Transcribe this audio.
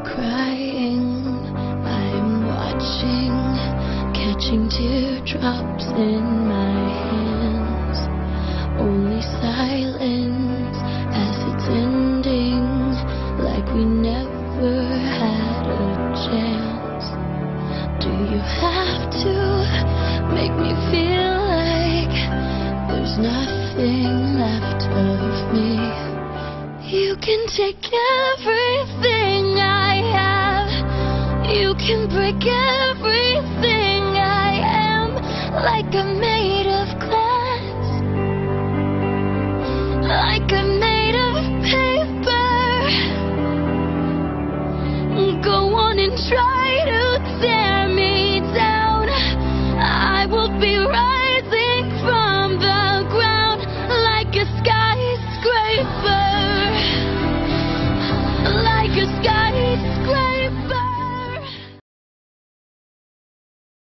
crying, I'm watching, catching teardrops in my hands. Only silence as it's ending, like we never had a chance. Do you have to make me feel like there's nothing left of me? You can take everything I have, you can break everything I am, like a man.